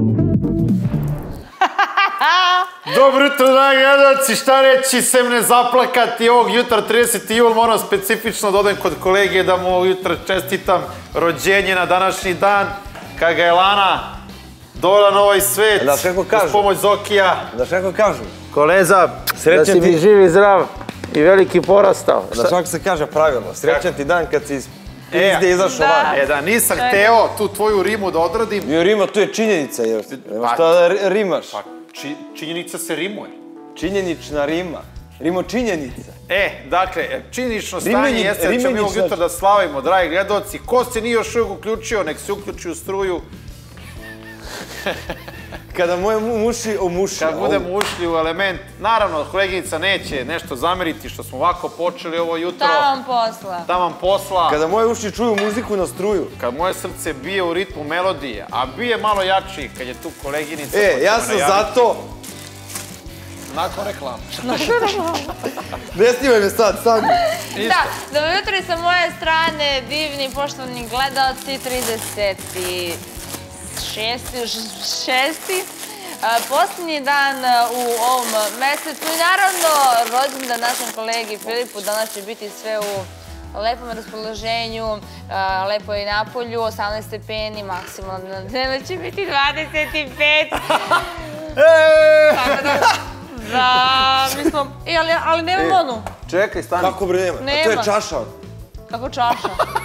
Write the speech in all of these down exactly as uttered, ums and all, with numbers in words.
Dobro jutro, dragi gledalci, šta reći, sem ne zaplakati ovog jutra, trideseti jul, moram specifično da odem kod kolege da mu ovog jutra čestitam rođenje na današnji dan, kad ga je Lana dovela na ovaj svet, uz pomoć Zokija. Znaš kako kažu? Koleza, da si mi živ i zdrav i veliki porastao. Znaš kako se kaže pravilno, srećan ti dan kad si iz pizde izašao van. E da, nisam hteo tu tvoju rimu da odradim. I rima, tu je činjenica, jer nema šta da rimaš. Činjenica se rimuje. Činjenična rima. Rimo činjenica. E, dakle, činjenično stanje jeste da ćemo ovog jutra da slavimo, dragi gledalci. Ko se nije još uvijek uključio, nek se uključi u struju. Kada moje muši omuši. Kad budemo ušli u element. Naravno, koleginica neće nešto zameriti što smo ovako počeli ovo jutro. Taman posla. Taman posla. Kada moje uši čuju muziku na struju. Kad moje srce bije u ritmu melodije, a bije malo jači kad je tu koleginica. E, ja sam zato... Nakon reklama. Ne snimaj me sad, sad. Da, dobro jutro i sa moje strane, divni, poštovani gledalci, trideset šesti. Posljednji dan u ovom mesecu i naravno rođendan našem kolegi Filipu. Danas će biti sve u lepom raspoloženju, lepo je i napolju, osamnaest stepeni, maksimalno na dnevno će biti dvadeset pet. Tako da, da, mi smo, ali nemamo onu. Čekaj, stani. Kako bre nema? A to je čaša. Kako čaša?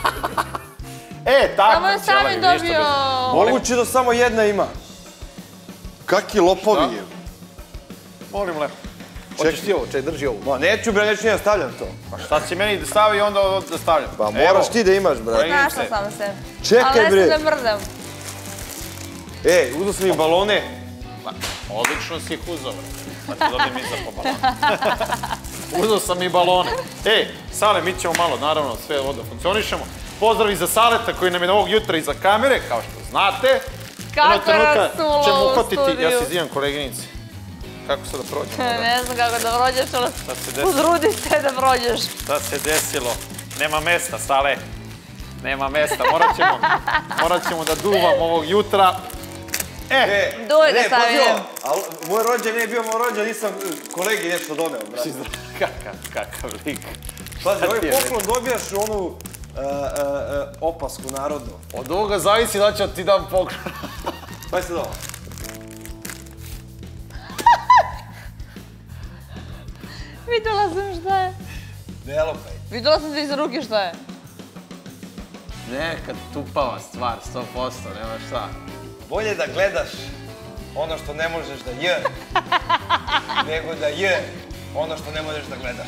E, tako. Samo je sami dobio... Moguće da samo jedna ima. Kakvi lopovi je. Molim lepo. Hoćeš ti ovo, čaj, drži ovo. Ma neću bre, neću nije stavljam to. Pa šta si meni da stavi i onda da stavljam? Pa moraš ti da imaš, bre. Našla sam se. Čekaj, bre. Ali ne sam da mrdam. Ej, uzao sam i balone. Odlično si ih uzao, bre. Pa ću dobijem i za po balone. Uzao sam i balone. Ej, Sale, mi ćemo malo, naravno, sve ovo da funkcionišemo. Pozdravi za Saleta koji nam je ovog jutra iza kamere, kao što znate. Kako rasulo u studiju. Ja se izvijem koleginici. Kako se da prođemo? Ne znam kako da prođeš, ali uzrudi se da prođeš. Šta se desilo? Nema mesta, Sale. Nema mesta. Morat ćemo da duvam ovog jutra. E! Duj da stavim. Moj rođen nije bio moj rođen, nisam kolegi nešto doneo, brate. Kakav lik. Pazi, ovaj poklon dobijaš onu opasku narodnu. Od ovoga zavisi da ću ti dam poklon. Pazi sad ovo. Videla sam šta je. Ne lopaj. Videla sam ti iza ruke šta je. Neka tupava stvar, sto posto, nema šta. Bolje da gledaš ono što ne možeš da je, nego da je ono što ne možeš da gledaš.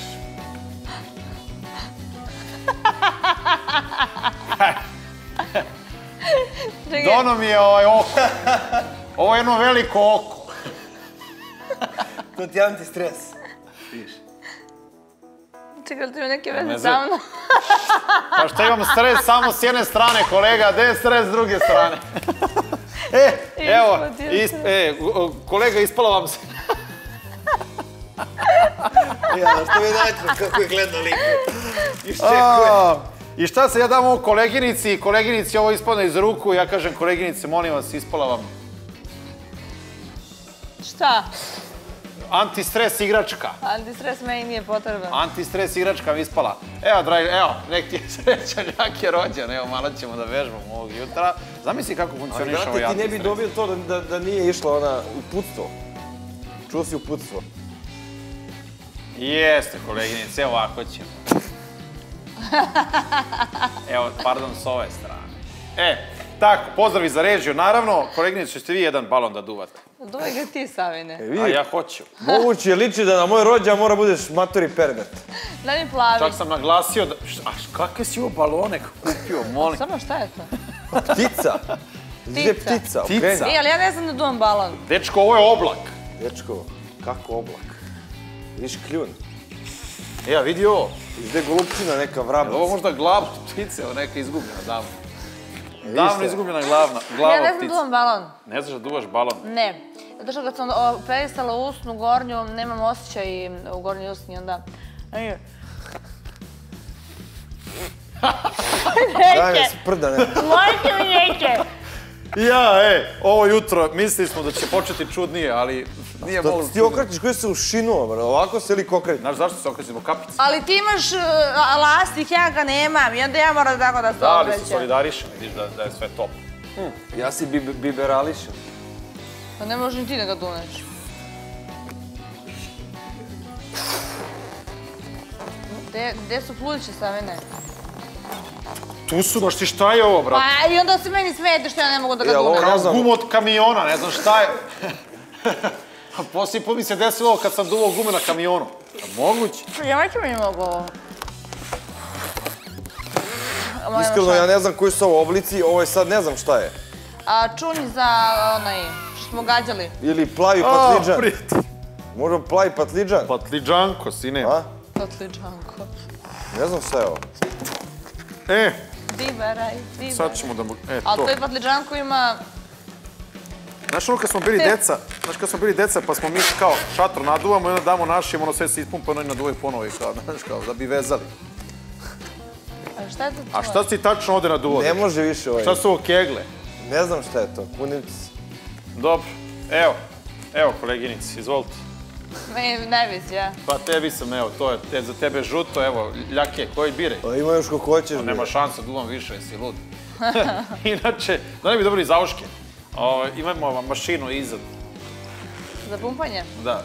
Dono mi je ovaj oko. Ovo je jedno veliko oko. To ti je antistres. Viš. Čekaj, li ti ima neke veze sa mnom? Pa što imam stres samo s jedne strane, kolega, gde je stres s druge strane? E, evo, kolega, ispala vam se. Ja, da što mi naći kako je gledao liku. Iščekuje. I šta se, ja dam ovo koleginici, koleginici ovo ispadne iz ruku, ja kažem koleginice, molim vas, ispala vam. Šta? Antistres igračka. Antistres meni nije potreban. Antistres igračka mi ispala. Evo, dragi, evo, nek ti je srećan, jak je rođen, evo, malo ćemo da vežbamo ovog jutra. Zamisli kako funkcioniš ovo antistres. Ti ne bi dobio to da nije išla ona u putstvo. Čuo si u putstvo. Jeste, koleginice, evo ovako ćemo. Evo, pardon, s ove strane. E, tako, pozdravi za režiju, naravno, koleginice, ćete vi jedan balon da duvate. Duvaj ga ti, Savine. A ja hoću. Moguće je liči da na moj rođendan mora budeš matori pervert. Da mi plavi. Čak sam naglasio da... A kakve si ovo balone kupio, molim? Stvarno, šta je to? Ptica. Gdje je ptica? Ptica. I, ali ja ne znam da duvam balon. Dečko, ovo je oblak. Dečko, kako oblak? Viš kljun. E, ja vidi ovo. Gdje je golupčina, neka vrabac. Ovo možda glava ptice, ovo neka izgubljena davno. Davno izgubljena glava ptica. Ja ne znam da duvam balon. Ne znaš da duvaš balon? Ne. Zato što kad sam operisala usnu gornju, nemam osjećaj u gornjoj usni, onda... Daj me sprda, ne. Mojte mi neće. Ja, e, ovo jutro mislili smo da će početi čudnije, ali nije moglo čudnije. Ti okrećiš koji se ušinuo, bro, ovako se lik okreći. Znaš zašto se okrećemo kapice? Ali ti imaš lastik, ja ga nemam i onda ja moram tako da se Da, ali okrećem. se solidarišem, vidiš da je sve top. Ja si biberališem. Pa ne možeš ni ti da ga duneš. Gde su pluće, Savine? Tu su, baš ti šta je ovo, brate? Pa i onda se meni smete što ja ne mogu da ga Jel, ovo dunem. ne znam. Guma od kamiona, ne znam šta je. A poslije put mi se desilo ovo kad sam duvao gume na kamionu. A moguće? Ja neću mi mogu ovo. Iskreno, ja ne znam koji su ovo oblici, ovo je sad ne znam šta je. A čuni za onaj, što smo gađali. Ili plavi A, patliđan. prijatelj. Možda plavi patliđan. Patliđanko, sine. A? Patliđanko. Ne znam šta je ovo. E, Diberaj, diberaj. sad ćemo da mu... E, Ali to. to i patliđanko ima... Znaš ono kad smo bili deca, znaš kad smo bili deca pa smo mi kao šator naduvamo i onda damo našim, ono sve se ispumpa, ono i naduvaju ponovo i kao, znaš kao, da bi vezali. A šta je to A šta si tačno ovde naduvao? Ne može više ovaj. Šta su ovo kegle? Ne znam šta je to, punivci. Dobro, evo, evo koleginici, izvolite. Ne, ne visi, ja. Pa tebi sam, evo, to je te, za tebe žuto, evo, ljake, koji biraj? Pa ima još ko hoćeš. Nema šansa, duvam više, jesi lud. Inače, da ne bi dobili zauške, o, imamo mašinu iza. Za pumpanje? Da.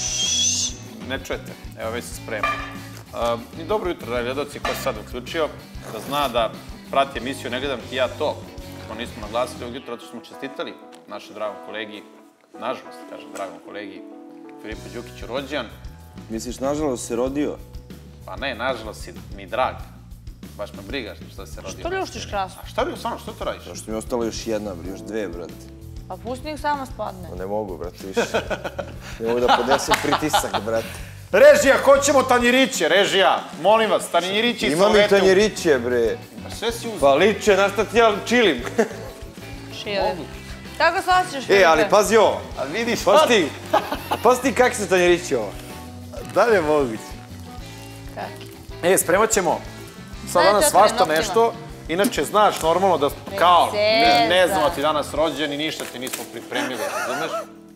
Ne čujete, evo već se sprema. Uh, I dobro jutro, dragi gledaoci, ko se sad uključio, da zna da prati emisiju Ne gledam ti ja to. To nismo naglasili ovog jutra, zato što smo čestitali našem dragom kolegi, nažalost, kažem, dragom kolegi Filipu Đukiću rođendan. Misliš, nažalost se rodio? Pa ne, nažalost si mi drag. Baš me brigaš što se rodio. Što ljuštiš krasno? A šta bi, stvarno, što to radiš? Zašto mi je ostalo još jedna, bro, još dve, brate. Pa pusti ih samo spadne. Ne mogu, brate, više. Ne mogu da podnesem pritisak, brate. Režija, hoćemo tanjiriće, režija, molim vas, tanjiriće i Ima mi salvete. tanjiriće, bre. Pa sve si uzeo. Pa liče, na šta ti ja čilim. Šile. Kako se osjećaš, E, Filipe? ali pazi ovo. A vidiš, Pazi ti, pazi ti kak se tanjiriće ovo. da li je moguće? Kaki? E, spremat ćemo sad Šta je danas to svašta otvorenim nešto. Inače, znaš, normalno da kao, ne, ne Princeza. znamo ti danas rođen i ništa ti nismo pripremili, razumeš?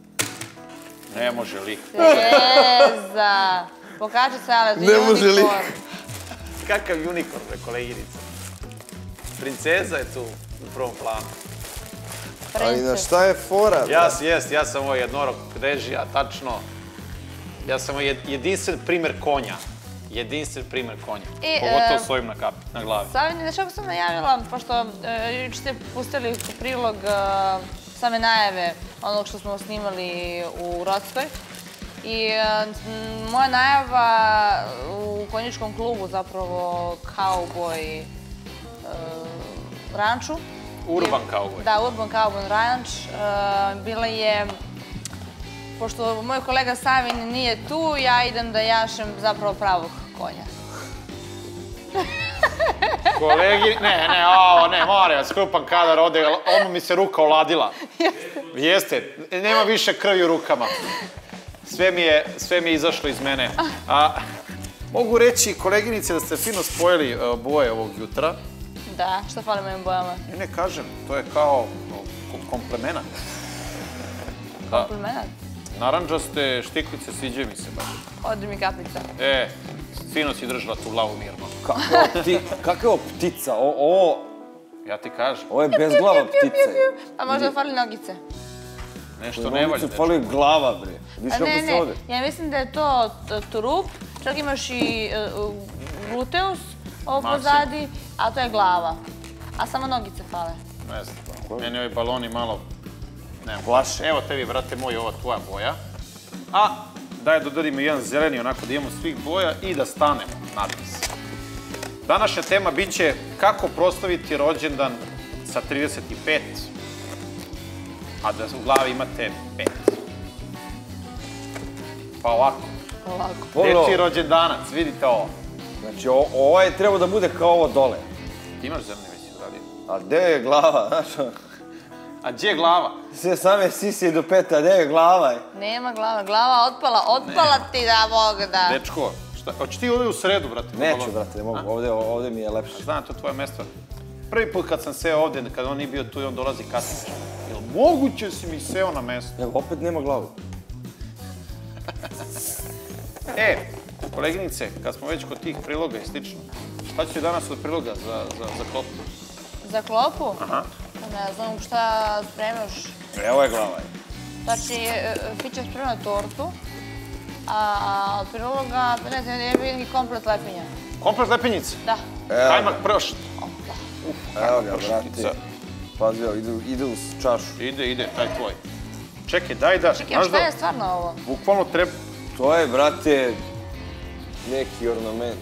Ne može lik. Teza. Pokaži se, ale, Ne može li. Kakav unikorn, bre, koleginica. Princeza je tu u prvom planu. Ali na šta je fora? Ja, jest, ja sam ovo jednorog režija, tačno. Ja sam ovo jedinstven primer konja. Jedinstven primer konja. I, Pogotovo e, s ovim na, kapi, na glavi. Savin, znaš kako sam najavila, pošto e, juče ste pustili prilog e, same najave onog što smo snimali u Rodskoj. I e, m, moja najava u konjičkom klubu, zapravo Cowboy e, ranču. Urban Cowboy. Da, Urban Cowboy ranč. E, bila je, pošto moj kolega Savin nije tu, ja idem da jašem zapravo pravog konja. Kolegi, ne, ne, ovo, ne, moram vas, krupan kadar ode, ono mi se ruka oladila. Jeste, nema više krvi u rukama. Sve mi je, sve mi je izašlo iz mene. A, mogu reći, koleginice, da ste fino spojili uh, boje ovog jutra. Da, šta fali mojim bojama? Ne, ne kažem, to je kao komplemenat. Da, Komplimenat. naranđaste štiklice sviđaju mi se baš. Odi mi kapica. E, fino si držala tu glavu mirno. Kakva je ovo ptica? O- Ovo, Ja ti kažem, ovo je bezglava ptica. A možda fali nogice? nešto ne valja. Nogicu fali glava, bre. Viš A kako ne, se ne, ovde? ja mislim da je to t- trup, čak imaš i e, gluteus ovo Maksim. pozadi, a to je glava. A samo nogice fale. Ne znam, meni ovi baloni malo... Ne, plaše. Evo tebi, brate moj, ova tvoja boja. A, daj da dodimo jedan zeleni, onako da imamo svih boja i da stanemo natpis. Današnja tema bit će kako proslaviti rođendan sa trideset pet, a da u glavi imate pet. Pa ovako, Ovako. Pogledaj dečiji ovo. rođendanac, vidite ovo. Znači, o- ovo je treba da bude kao ovo dole. Ti imaš zeleni već uradio. A gde je glava, znaš? A gdje je glava? Sve same sisije do peta, gde je glava? Nema glava, glava otpala, otpala ti da Bog da. Dečko, šta, hoće ti ovdje u sredu, brate? Neću, brate, ne mogu. Ovde, ovde mi je lepše. Znam, to je tvoje mesto. prvi put kad sam seo ovde, kad on nije bio tu i on dolazi kasnije. Jel moguće si mi seo na mesto? Evo, opet nema glavu. E, koleginice, kad smo već kod tih priloga i slično, šta će danas od priloga za, za, za klopu? Za klopu? Aha. Ne znam šta spremaš. Evo je glava. Znači, Fića sprema tortu, a od priloga, ne znam, ne vidim i komplet lepinja. Komplet lepinjice? Da. Kajmak pršt. Evo ga, brate. Pazi, ide u čašu. Ide, ide, taj tvoj. Čekaj, daj da... Čekaj, šta je stvarno ovo? Bukvalno treba... To je, brate, neki ornament.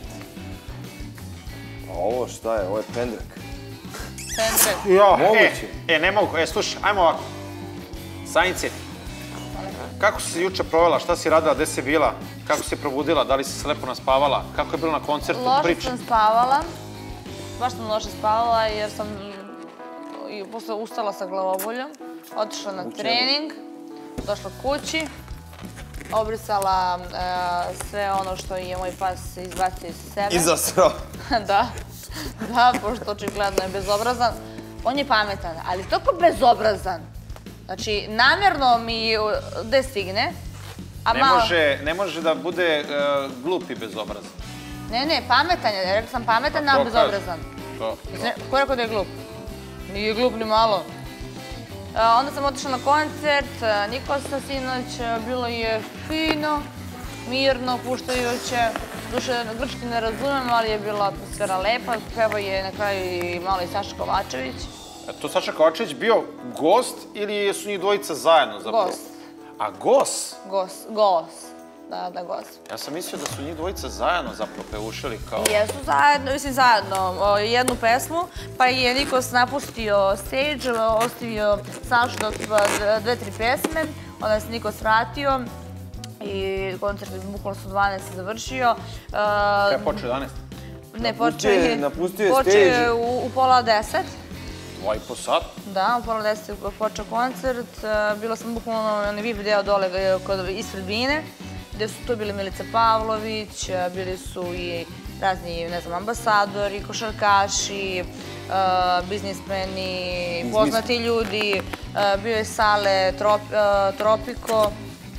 A ovo šta je? Ovo je pendrek. Pendrek. Ja, Moguće. E, ne mogu. E, slušaj, ajmo ovako. Sanice, kako si se juče provela? Šta si radila? Gde si bila? Kako si probudila? Da li si se lepo naspavala? Kako je bilo na koncertu? Loše sam spavala. Baš sam loše spavala jer sam posle ustala sa glavoboljom, otišla na trening, došla kući, obrisala sve ono što je moj pas izbacio iz sebe. I zasrao. Da, da, pošto očigledno je bezobrazan. On je pametan, ali toliko bezobrazan. Znači, namjerno mi gde stigne, a malo... Ne može da bude glup i bezobrazan. Ne, ne, pametan je, rekla sam pametan, a bezobrazan. Ko je rekao da je glup? Nije glup ni malo. Onda sam otišla na koncert, Nikosa sinoć, bilo je fino, mirno, puštajuće. Duše, grčki ne razumem, ali je bila atmosfera lepa. Peva je na kraju i malo i Saša Kovačević. To Saša Kovačević bio gost ili su njih dvojica zajedno zapravo? Gost. A gost? Gost, gost. Da, da, gost. Ja sam mislio da su njih dvojica zajedno zapravo peušili kao... Jesu zajedno, mislim zajedno, jednu pesmu, pa je Nikos napustio stage, ostavio Sašu da otpeva dve, tri pesme, onda se Nikos vratio i koncert je bukvalno su dvanaest završio. Kada je počeo jedanaest? Ne, počeo je... Napustio je Počeo je u pola deset. Dva i po sat? Da, u pola deset je počeo koncert. Bila sam bukvalno na V I P deo dole ispred Bine, gde su tu bili Milica Pavlović, bili su i razni, ne znam, ambasadori, košarkaši, biznismeni, poznati ljudi. Bio je Sale Tropiko,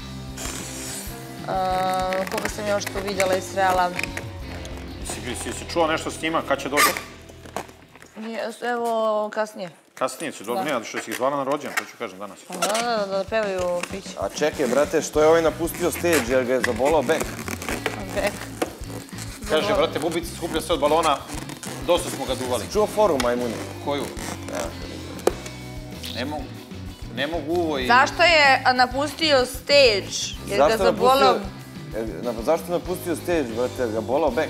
koga sam još tu vidjela i srela. Si si čuo nešto s njima, kad će doći? Evo, kasnije. Kasnije će doći, ne, što si ih zvala na rođendan, to ću kažem danas. Da, da, da pevaju piće. A čekaj, brate, što je ovaj napustio stage, jer ga je zabolao bek? Bek. Kaže, brate, bubica skuplja se od balona, dosta smo ga duvali. Čuo foru, majmuni? Koju? Ne mogu. Ne mogu uvo i... Zašto je napustio stage? Jer ga zabolao... Zašto je napustio stage, brate, jer ga bolao bek?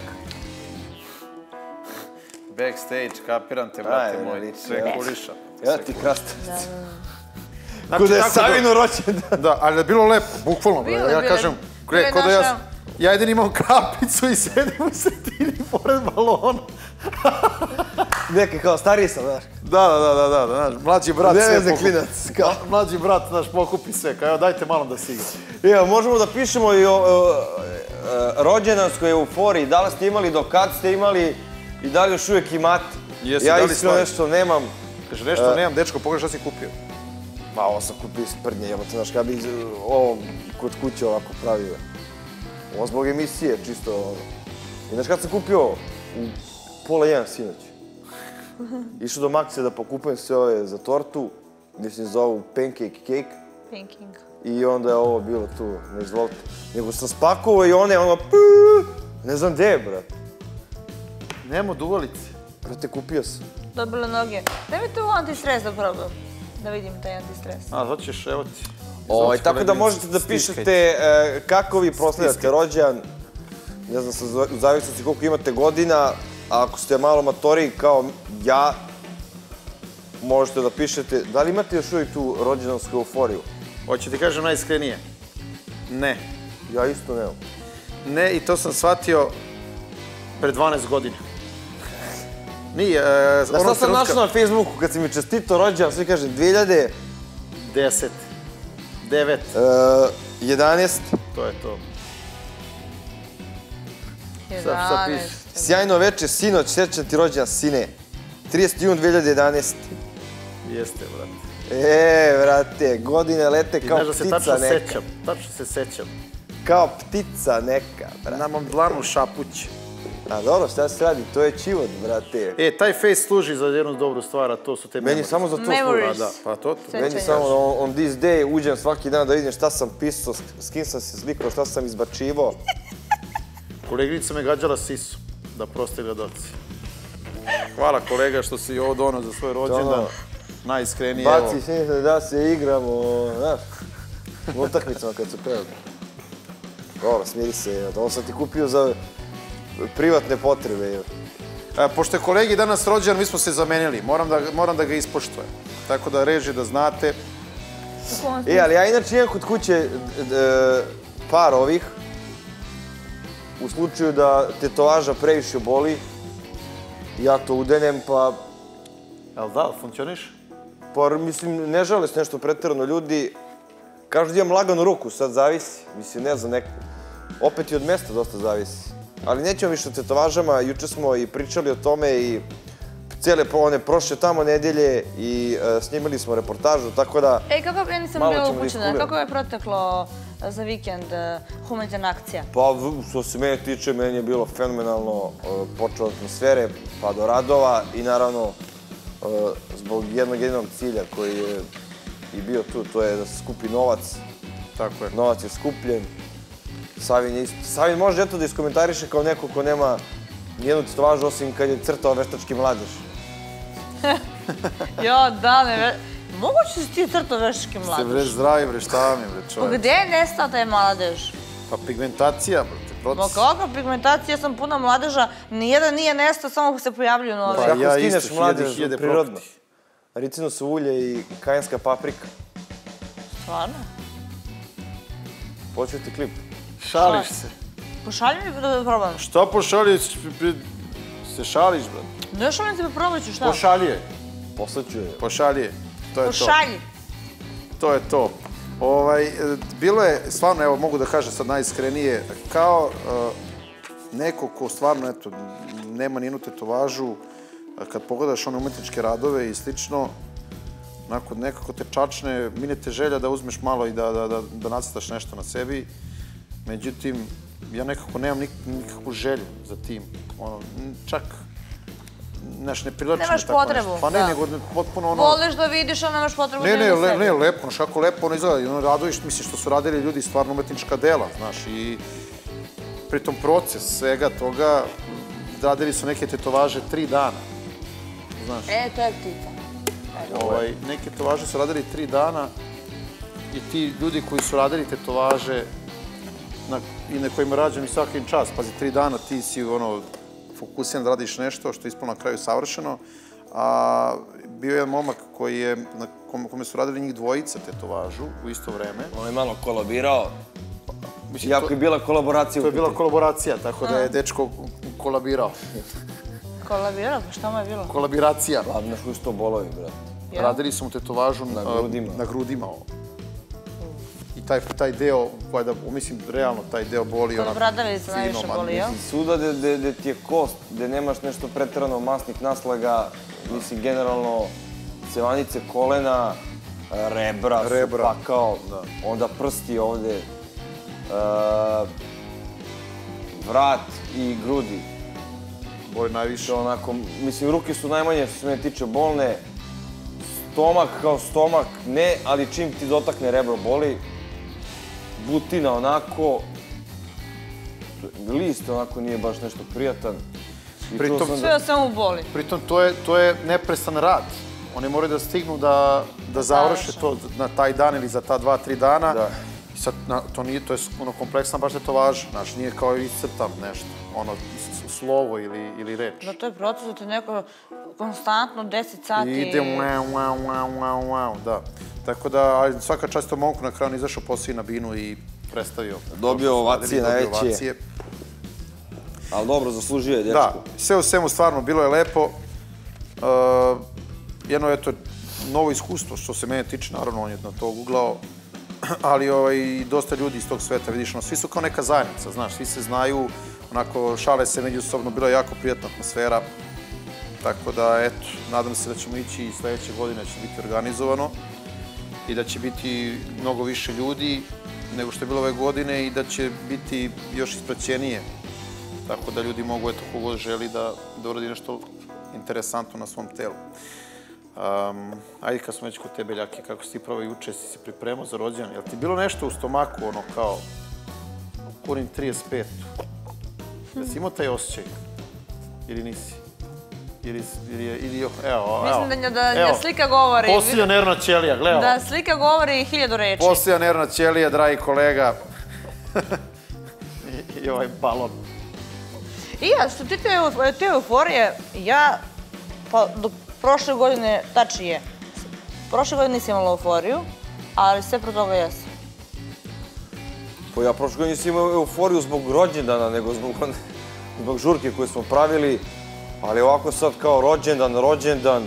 Backstage, kapiram te, brate moj, sve kuliša. Ja ti krasta. Kuda je Savino rođendan. Da, ali je bilo lepo, bukvalno. Ja kažem, kod da ja... Ja jedin imam kapicu i sedim u sredini pored balona. Neke kao stariji sam, znaš. Da, da, da, da, znaš, mlađi brat sve pokupi. Klinac, kao. Mlađi brat, znaš, pokupi sve, kao evo dajte malo da si igra. Evo, možemo da pišemo i o rođendanskoj euforiji. Da li ste imali, do kad ste imali i da li još uvijek imate? Ja iskreno nešto nemam. Kaže, nešto nemam, dečko, pogledaj šta si kupio. Ma, ovo sam kupio iz prdnje, jebate, znaš, kada bi ovo kod kuće ovako pravio. Ovo zbog emisije, čisto. I znaš kad sam kupio ovo? U pola jedan sinoć. Išao do Makse da pokupujem sve ove za tortu, gdje se zovu pancake cake. Pancake. I onda je ovo bilo tu, ne izvolite. Nego sam spakovao i one, ono, ne znam gde je, brate. Nemo duvalice. Brate, kupio sam. Dobile noge. Daj mi tu antistres da probam. Da vidim taj antistres. A, hoćeš, evo ti. Tako da možete da pišete kako vi proslavljate rođendan. Ne znam, u zavisnosti koliko imate godina. A ako ste malo matoriji kao ja, možete da pišete. Da li imate još uvijek tu rođendansku euforiju? Hoće ti kažem najiskrenije. Ne. Ja isto nemam. Ne, i to sam shvatio pre dvanaest godina. Nije, znaš šta sam našao na Facebooku kad si mi čestito rođendan, svi kaže dve hiljade deset, devet, jedanaest. To je to. jedanaest. Sjajno veče, sinoć, srećan ti rođendan, sine. trideseti jun dve hiljade jedanaeste. Jeste, brate. E, brate, godine lete kao ptica neka. I znaš da se tačno sećam, tačno se sećam. Kao ptica neka, brate. Na mom dlanu šapuć. A dobro, šta se radi, to je čivot, brate. E, taj face služi za jednu dobru stvar, a to su te Meni samo za to služi. Memories. Da, pa to. Meni samo on, on this day uđem svaki dan da vidim šta sam pisao, s kim sam se slikao, šta sam izbačivo. Koleginica me gađala sisu, da proste gledalci. Hvala kolega što si ovo donao za svoj rođendan. Najiskrenije, evo. Baci se da se igramo, znaš, u utakmicama kad su pevali. Dobro, smiri se, ovo sam ti kupio za privatne potrebe. E, pošto je kolegi danas rođendan, mi smo se zamenili. Moram da, moram da ga ispoštujem. Tako da reži da znate. E, ali ja inače imam kod kuće par ovih. U slučaju da tetovaža previše boli, ja to udenem, pa... Jel da, funkcioniš? Pa, mislim, ne žele se nešto pretjerano ljudi. Kažu da imam laganu ruku, sad zavisi. Mislim, ne znam, neko... Opet i od mesta dosta zavisi. Ali nećemo više o tetovažama, juče smo i pričali o tome i cijele one prošle tamo nedelje i snimili smo reportažu, tako da... Ej, kako ja nisam bila upućena, kako je proteklo za vikend humanitarna akcija? Pa, što se mene tiče, meni je bilo fenomenalno, počeo od atmosfere pa do radova i naravno zbog jednog jedinog cilja koji je i bio tu, to je da se skupi novac. Tako je. Novac je skupljen. Savin je isto. Savin može eto da iskomentariše kao neko ko nema nijednu tetovažu osim kad je crtao veštački mladež. Jo, da, ne, moguće si ti crtao veštački mladež? Se bre zdravi, bre, šta mi, bre, čovječ. Pa gde je nestao taj mladež? Pa pigmentacija, brate, proces. Ma kakva pigmentacija, ja sam puna mladeža, nijedan nije nestao, samo se pojavljuju novi. Pa Kako ja skineš isto, mladež hiljade, hiljade prirodno? prokleti. Ricinoso ulje i kajenska paprika. Stvarno? Počeo ti klip. Šališ se. Pošalji mi da probam. Šta pošališ? Se šališ, brate. Ne šalim se, probat ću, šta? Pošalji je. Poslaću je. Pošalji je. To je to. Pošalji. To je to. Ovaj, bilo je, stvarno, evo, mogu da kažem sad najiskrenije, kao neko ko stvarno, eto, nema nijednu tetovažu, kad pogledaš one umetničke radove i slično, onako, nekako te čačne, mine te želja da uzmeš malo i da, da, da, da nacrtaš nešto na sebi. Međutim, ja nekako nemam nik, nikakvu želju za tim. Ono, čak, znaš, ne privlači me tako nešto. Nemaš potrebu, Pa ne, da. nego potpuno ono... Voliš da vidiš, ali nemaš potrebu da Ne, ne ne, na le, sebi. ne, lepo, znaš kako lepo ono izgleda. I ono radoviš, misliš što su radili ljudi stvarno umetnička dela, znaš, i pritom proces svega toga, radili su neke tetovaže tri dana, znaš. E, to je ptica. Ovaj, neke tetovaže su radili tri dana i ti ljudi koji su radili tetovaže na, i na kojima rađam i svakim čas, pazi, tri dana ti si ono, fokusiran da radiš nešto što je ispalo na kraju savršeno, a bio je jedan momak koji je, na kome su radili njih dvojica tetovažu u isto vreme. On je malo kolabirao. Mislim, Jako to- je bila kolaboracija u To je bila pitanju. kolaboracija, tako da je dečko kolabirao. Kolabirao, pa šta mu je bilo? Kolabiracija. Glavno što su to bolovi, brate. Ja. Radili su mu tetovažu Na a, grudima. na grudima ovo. I taj, taj deo, valjda, mislim, realno taj deo boli. Kod onako bradavica fino, najviše ma, boli, jel? Svuda gde ti je kost, gde nemaš nešto preterano masnih naslaga, mislim, generalno, cevanice kolena, rebra, Rebra. supakao, onda prsti ovde, e, vrat i grudi. Boli najviše. Što onako, mislim, ruke su najmanje što se mene tiče bolne, stomak kao stomak, ne, ali čim ti dotakne rebro boli, butina onako, list onako nije baš nešto prijatan. I Pritom- čuo sam Sve o svemu boli. Pritom, to je, to je neprestan rad. Oni moraju da stignu da, da završe to na taj dan ili za ta dva, tri dana. Da. I sad, na, to nije, to je ono kompleksna baš tetovaža. Znaš, nije kao iscrtam nešto, ono, s- slovo ili, ili reč. Da, to je proces da ti neko konstantno deset sati... I ide wow, wow, wow, wow, wow, da. Tako da, ali svaka čast tom momku na kraju on izašao posao i na binu i predstavio. Dobio to što su ovacije radili, dobio najveće. ovacije. Ali dobro, zaslužio je dečko. Da, sve u svemu stvarno bilo je lepo. Uh, jedno, eto, novo iskustvo što se mene tiče, naravno on je na to uglao, ali ovaj, dosta ljudi iz tog sveta, vidiš, ono, svi su kao neka zajednica, znaš, svi se znaju, onako, šale se međusobno, bila je jako prijatna atmosfera. tako da, eto, nadam se da ćemo ići i sledeće godine, da će biti organizovano i da će biti mnogo više ljudi nego što je bilo ove godine i da će biti još ispraćenije, tako da ljudi mogu, eto, kogod želi da uradi nešto interesantno na svom telu. Ajde, kad smo već kod te Beljake, kako si ti probao juče, si se pripremao za rođendan, je li ti bilo nešto u stomaku, ono kao, kurim trideset pet? Da si imao taj osjećaj? Ili nisi? Ili, evo, evo. Mislim da slika govori... Poslija nervna ćelija, gledaj. Da, slika govori hiljadu reči. Poslija nervna ćelija, dragi kolega. I ovaj balon. I ja, što ti te euforije, ja, pa do prošle godine, tačnije, prošle godine nisam imala euforiju, ali sve pro toga jesam. Pa ja prošle godine nisam imao euforiju zbog rođendana, nego zbog žurke koje smo pravili, ali ovako sad kao rođendan, rođendan,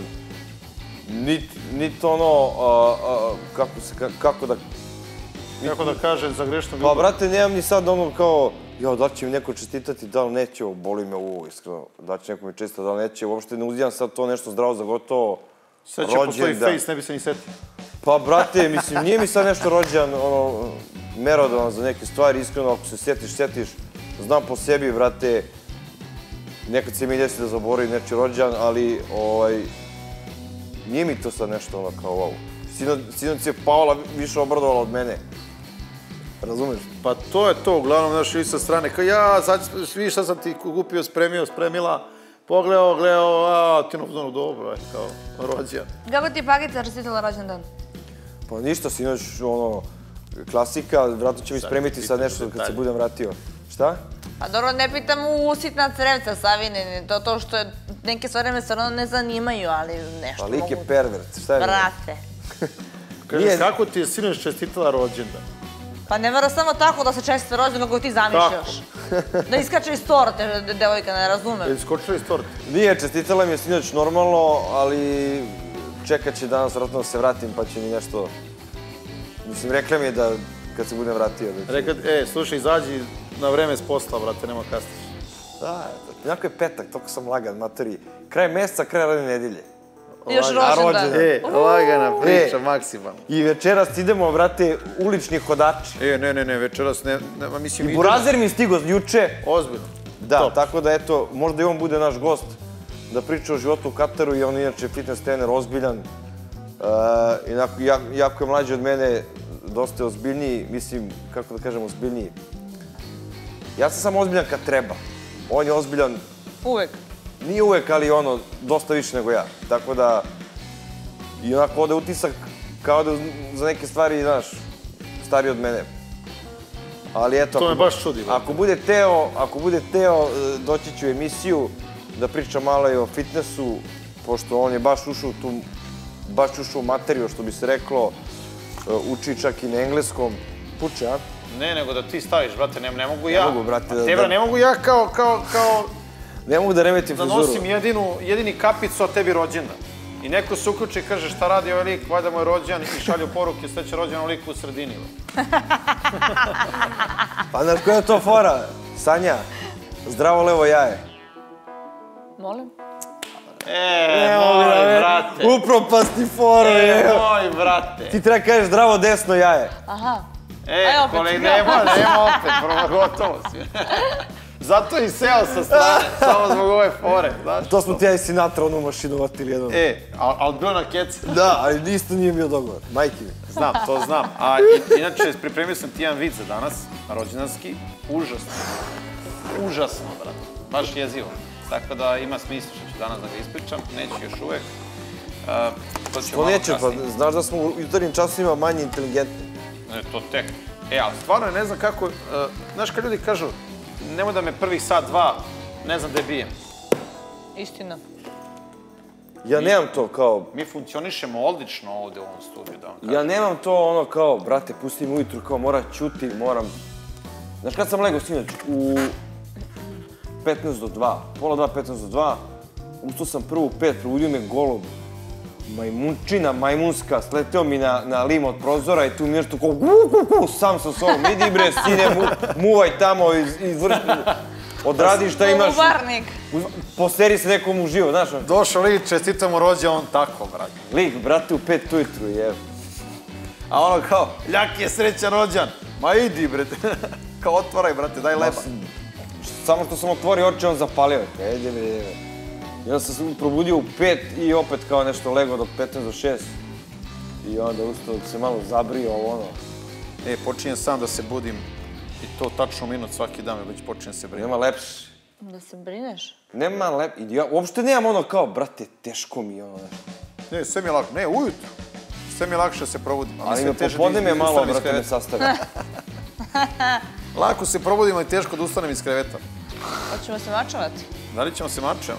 niti ono, kako da... Kako da kažem, za grešno ljubav. Pa, brate, nemam ni sad ono kao, jao, da će mi neko čestitati, da li neće, boli me ovo, iskreno, da će neko mi čestitati, da li neće, uopšte ne uzimam sad to nešto zdravo za gotovo, rođendan. Sad će postoji face, ne bi se ni setio. Pa, brate, mislim, nije mi sad nešto rođendan, ono, merodavan za neke stvari, iskreno, ako se sjetiš, sjetiš, znam po sebi, brate, nekad se mi desi da zaboravim nečiji rođendan, ali, ovaj, nije mi to sad nešto ono kao ovo. Sinoć je Paola više obradovala od mene. Razumeš? Pa to je to, uglavnom, znaš, i sa strane, kao ja, sad vidiš šta sam ti kupio, spremio, spremila, pogledao, gledao, a, ti no, dobro, je, kao, rođendan. Kako ti je Pakica čestitala rođendan? Pa ništa, sinoć, ono, klasika, vratno će mi spremiti sad nešto kad se budem vratio. Šta? Pa dobro, ne pitam u sitna crevca, Savine, to što neke stvari me stvarno ne zanimaju, ali nešto mogu... Pa lik je pervert, šta je? Brate. Kaže, kako ti je sinoć čestitala rođendan? Pa ne mora samo tako da se čestita rođendan kako ti zamišljaš. Da iskače iz torte, devojka, ne razumem. Iskočila iz torte? Nije, čestitala mi je sinoć normalno, ali čekat će danas vratno da se vratim pa će mi nešto... Mislim, rekla mi je da kad se budem vratio... Rekla, e, slušaj, izađi na vreme s posla, brate, nema kasniš. Da, jednako je petak, toliko sam lagan, materi. Kraj meseca, kraj radne nedelje. Još rođendan. E, lagana priča, maksimalno. I večeras idemo, brate, ulični hodači. E, ne, ne, ne, večeras ne, mislim... I Burazer mi stigo juče. Ozbiljno. Da, tako da, eto, možda i on bude naš gost da priča o životu u Kataru i on inače fitness trener, ozbiljan. Iako je mlađi od mene, dosta je ozbiljniji, mislim, kako da kažem, ozbiljniji. Ja sam samo ozbiljan kad treba. On je ozbiljan... Uvek. Nije uvek, ali ono, dosta više nego ja. Tako da, i onako ode utisak kao da za neke stvari, znaš, stariji od mene. Ali eto... To me baš čudi. Ako bude Teo, ako bude Teo, doći ću u emisiju da pričam malo i o fitnessu, pošto on je baš ušao u tu, baš ušao u materiju, što bi se reklo, uči čak i na engleskom. Puče, a? Ne, nego da ti staviš, brate, ne mogu ja. Ne mogu, brate. Tebra, ne mogu ja kao, kao, kao... Ne mogu da remetim frizuru. Da nosim jedini kapicu, a tebi rođendan. I neko se uključi i kaže šta radi ovaj lik, valjda mu je rođendan i šalju poruke, sve će rođendan liku u sredini. Pa znaš koja je to fora? Sanja, zdravo levo jaje. Molim? E, moj brate. Upropasti foru, je. E, moj brate. Ti treba kažeš zdravo desno jaje. Aha. E, kolega, nema, nema opet, prvo gotovo si. Zato i seo sa strane, samo zbog ove fore, znaš. To smo ti ja i Sinatra onu mašinu vatili jednom. E, ali bilo na keci. Da, ali isto nije bio dogovor, majke mi. Znam, to znam. A inače, pripremio sam ti jedan vid za danas, rođendanski, užasno. Užasno, brate, baš jezivo. Tako da ima smisla što ću danas da ga ispričam, neću još uvek. Što neće, pa znaš da smo u jutarnjim časovima manje inteligentni. Ne, to tek. E, ali stvarno ne znam kako, znaš kad ljudi kažu, nemoj da me prvih sat, dva, ne znam da je bijem. Istina. Ja nemam to kao... Mi funkcionišemo odlično ovde u ovom studiju, da vam kažem. Ja nemam to ono kao, brate, pustim ujutru, kao mora čuti, moram... Znaš kad sam legao sinoć? U petnaest do dva, pola dva, petnaest do dva, ustao sam prvu pet, probudio me golub, majmunčina, majmunska, sleteo mi na lim od prozora i tu mi nešto kao gu, gu, gu, sam sa sobom, idi bre, sine, muvaj tamo, izvrši. odradiš šta imaš. Ubarnik. Poseri se nekom uživo, znaš. Došao lik, čestitamo rođe, on tako, brate. Lik, brate, u pet ujutru, jev. A ono kao, ljak je srećan rođan. Ma idi, brate. Kao otvaraj, brate, daj leba. Samo što sam otvorio oči, on zapalio. Ede, bre, ede. I onda sam se probudio u pet i opet kao nešto lego do petnaest do šest. I onda ustao se malo zabrio, ovo ono. E, počinjem sam da se budim i to tačno minut svaki dan, već počinjem se brinuti. Nema lepše. Da se brineš? Nema lep... Ja uopšte nemam ono kao, brate, teško mi je ono nešto. Ne, sve mi je lako. Ne, ujutru. Sve mi je lakše da se probudim. Ali me popodne me malo, brate, ne sastavi. Lako se probudimo i teško da ustanem iz kreveta. Hoćemo se mačovati? Da li ćemo se mačemo?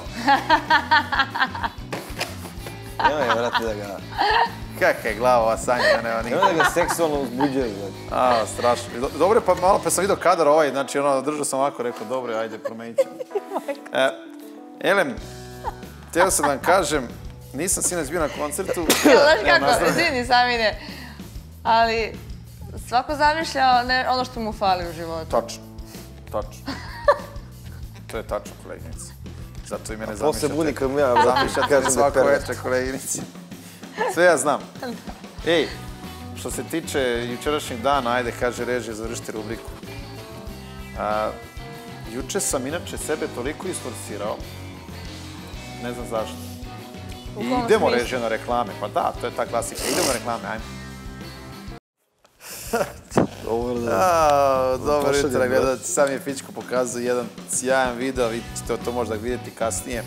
Nemoj, brate, da ga... Kaka je glava ova Sanja, da nema nikada. Nemoj da ga seksualno uzbuđuje, brate. A, strašno. Dobro, pa malo pa sam vidio kadar ovaj, znači ono, držao sam ovako, rekao, dobro, ajde, promenit ćemo. Elem, teo sam da vam kažem, nisam sinoć bio na koncertu. Znaš kako, izvini Samine, ali svako zamišlja ono što mu fali u životu. Tačno, tačno. To je tačno, koleginice. Zato i mene zamišljate. Posle budi kad mu ja, brate, kažem da svako perve. večer, koleginici. Sve ja znam. Ej, što se tiče jučerašnjeg dana, ajde, kaže režija, završite rubriku. Juče sam inače sebe toliko isforsirao, ne znam zašto. I idemo režija na reklame, pa da, to je ta klasika. Idemo na reklame, ajmo. Dobro jutro, gledalci. Sam je Fićko pokazao jedan sjajan video, vi ćete to možda vidjeti kasnije.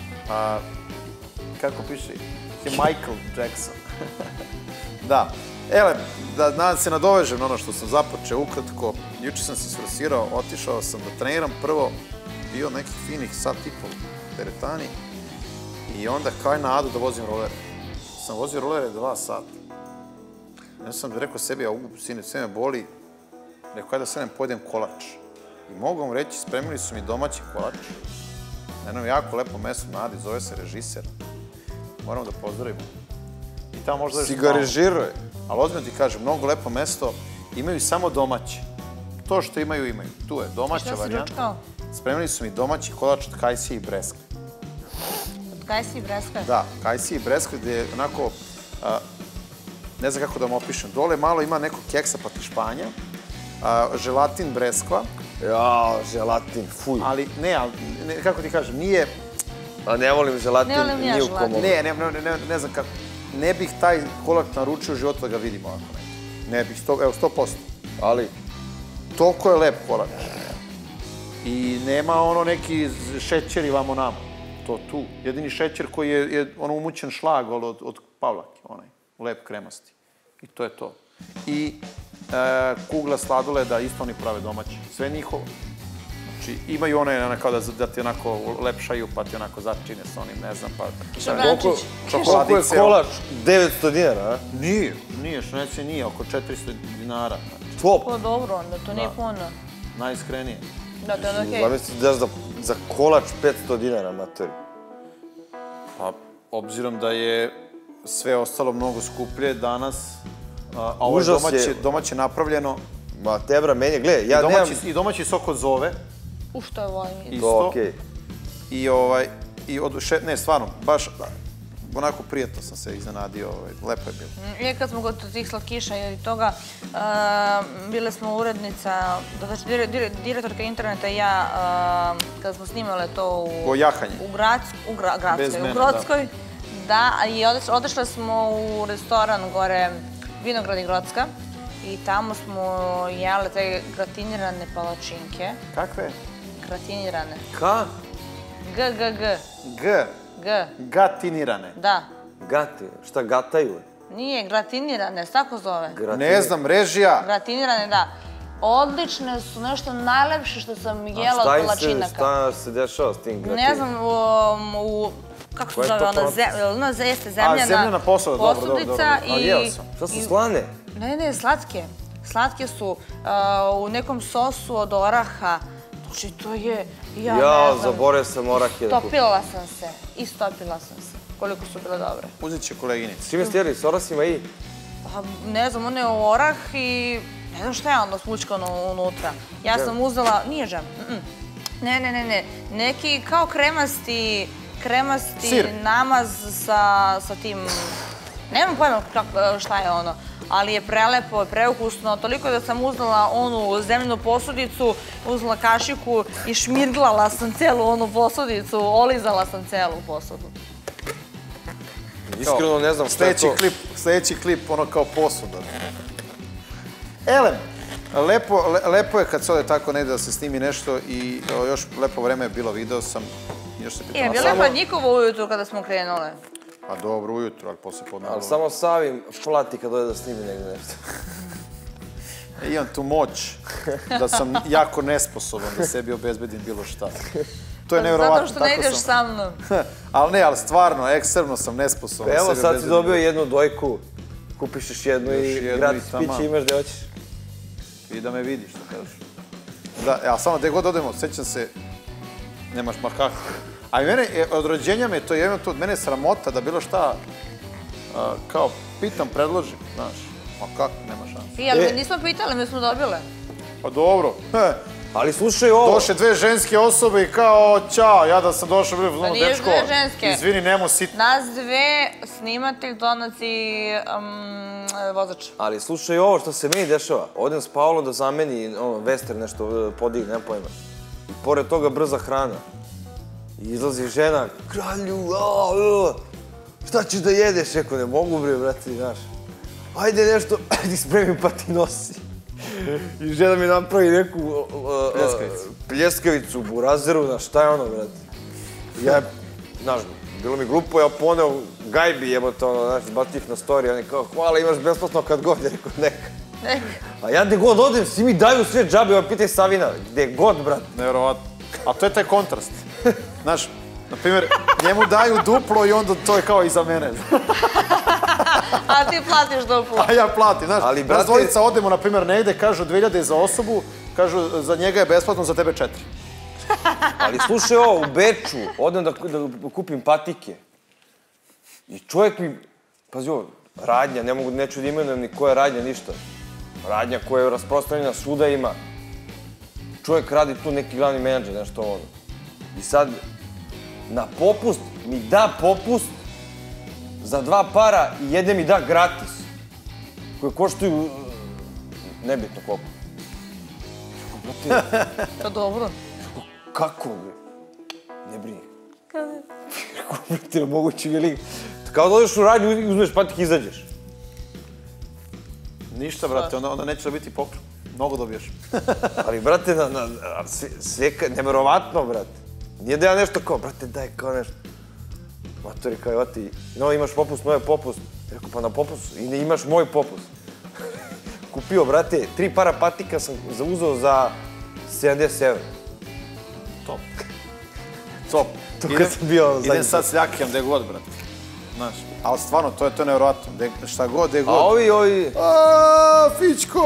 Kako piše? Je Michael Jackson. Da. Ele, da se nadovežem na ono što sam započeo ukratko. Juče sam se sforsirao, otišao sam da treniram. Prvo bio nekih finih sat i pol u teretani. I onda kao je na adu da vozim rolere. Sam vozio rolere dva sata. Ja sam rekao sebi, a u, sine, sve me boli. Rekao, ajde da sedem, pojedem kolač. I mogu vam reći, spremili su mi domaći kolač. Na jednom jako lepo mesto na Adi, zove se Režiser. Moram da pozdravimo. I tamo možda... Si ga režirao je? Ali ozbiljno ti kažem, mnogo lepo mesto. Imaju samo domaći. To što imaju, imaju. Tu je domaća varijanta. Šta si ručkao? Spremili su mi domaći kolač od kajsije i breskve. Od kajsije i breskve? Da, kajsije i breskve gde je onako... Ne znam kako da vam opišem. Dole malo ima nekog keksa patišpanja, želatin breskva. Jao, želatin, fuj. Ali ne, kako ti kažem, nije... A ne volim želatin ni u komu. Ne, ne znam kako. Ne bih taj kolač naručio u životu da ga vidim ovako. Ne bih, evo, sto posto. Ali? Toliko je lep kolač. I nema ono neki šećer i vamo namo. To tu. Jedini šećer koji je ono umućen šlag od Pavlake, onaj. Lep kremasti. I to je to. I kugla sladoleda, isto oni prave domaći. Sve njihovo. Znači, imaju one kao da ti onako lepšaju, pa ti onako začine s onim, ne znam, pa... Šabrančić. Koliko je kolač? devetsto dinara, a? Nije, nije, što neće nije, oko četiristo dinara. Top! To dobro onda, to nije puno. Najiskrenije. Da, to je okej. Zamisli daš za kolač petsto dinara, mater. Pa, obzirom da je sve ostalo mnogo skuplje danas, a ovo je domaće napravljeno. Ma tebra, meni je, gledaj, ja nemam... I domaći sok od zove. U što je volim. Isto. I ovaj, i od, ne, stvarno, baš onako prijatno sam se iznenadio, lepo je bilo. I kad smo kod tih slatkiša i toga, bile smo urednica, znači direktorka interneta i ja, kada smo snimale to u... O jahanje. U Gradskoj, u Grodskoj. Da, i odešle smo u restoran gore Vinograd i Grodska. I tamo smo jele te gratinirane palačinke. Kakve? Gratinirane. Ka? G, G, G. G? G. Gatinirane? Da. Gati? Šta, gataju? Nije, gratinirane, tako zove. Ne znam, režija. Gratinirane, da. Odlične su, nešto najlepše što sam jela od palačinaka. Šta se dešava s tim gratinima? Ne znam, u... Kako se zove, ona jeste zemljana... A, zemljana posuda, dobro, dobro, dobro. A jel sam? Šta su slane? Ne, ne, slatke. Slatke su u nekom sosu od oraha. Znači, to je... Ja, ja zaboravio sam orahe. Stopila sam se. I stopila sam se. Koliko su bile dobre. Uzet će koleginici. Čime ste jeli? S orasima i? Ne znam, on je orah i... Ne znam šta je onda smučkano unutra. Ja sam uzela... Nije džem. Ne, ne, ne, ne. Neki kao kremasti, kremasti Sir. namaz sa tim... Nemam pojma šta je ono, ali je prelepo, preukusno, toliko da sam uzela onu zemljenu posudicu, uzela kašiku i šmirglala sam celu onu posudicu, olizala sam celu posudu. Iskreno ne znam šta je to. Sljedeći klip, ono kao posuda. Elem, lepo je kad se ode tako negdje da se snimi nešto i još lepo vreme je bilo, video sam. Je, bilo je pa njihovo ujutru kada smo krenule. Pa dobro, ujutru, ali posle podne. Ali samo Savim flati kad dođe da snimi negdje nešto. Imam tu moć da sam jako nesposoban da sebi obezbedim bilo šta. To je nevjerovatno. Zato što ne ideš sa mnom. Ali ne, ali stvarno, ekstremno sam nesposoban. Evo sad si dobio jednu dojku, kupiš još jednu i gratis piće imaš gdje hoćeš. I da me vidiš, što kažeš. Da, a samo gdje god odemo, sećam se, nemaš ma kako. A i mene, od rođenja me to je od mene sramota da bilo šta, kao, pitam, predložim, znaš. Ma kako, nema šanse. I, ali me nismo pitali, mi smo dobile. Pa dobro. Ali slušaj ovo. Došle dve ženske osobe i kao, ćao, ja da sam došao, bilo ono, nije dečko, dve ženske. izvini, nemo sitno. Nas dve, snimatelj, donac i vozač. Ali slušaj ovo što se meni dešava. Odem s Paulom da zameni western nešto podigne, nema pojma. I pored toga brza hrana. I izlazi žena, kralju, šta ćeš da jedeš? Eko, ne mogu bre, brati, znaš. Ajde nešto, ti spremim pa ti nosi. I žena mi napravi neku pljeskavicu u burazeru, znaš, šta je ono, brati? Ja, znaš, bilo mi glupo, ja poneo gajbi, jebote, ono, znaš, zbati ih na story, oni kao, hvala, imaš besplatno kad god, ja rekao, neka. Neka. A ja gde god odem, svi mi daju sve džabe, ovo pitaj Savina, gde god, brat. Nevjerovatno. A to je taj kontrast. Znaš, na primjer, njemu daju duplo i onda to je kao i za mene. A ti platiš duplo. A ja platim, znaš. Ali, brate... Nas dvojica odemo, na primjer, negde, kažu dve hiljade za osobu, kažu za njega je besplatno, za tebe četiri. Ali slušaj ovo, u Beču, odem da kupim patike. I čovjek mi, pazi ovo, radnja, ne mogu, neću da imenujem ni koja je radnja, ništa. Radnja koja je rasprostranjena svuda ima. Čovjek radi tu neki glavni menadžer, nešto ono. I sad, na popust, mi da popust za dva para i jedne mi da gratis. Koje koštuju, nebitno koliko. To dobro. Kako, bre? Ne brini. Kako, brate, ne mogući velik. Kao da odeš u radnju i uzmeš patik i izađeš. Ništa, brate, onda neće da biti poklon. Mnogo dobiješ. Ali, brate, sve neverovatno, brate. Nije da ja nešto kao, brate, daj kao nešto. Matori, kao, evo ti, no, imaš popust, moj popust. Rekao, pa na popust, i ne imaš moj popust. Kupio, brate, tri para patika sam zauzeo za sedamdeset evra. Top. Top. To kad sam bio zadnji. Idem sad s ljakijom, gde god, brate. Znaš, ali stvarno, to je to nevjerojatno. Šta god, gde god. A ovi, ovi... Aaaa, Fićko,